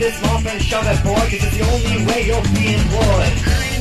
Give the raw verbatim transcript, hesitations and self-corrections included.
this off and shove it, boy, cause it's the only way you'll be employed.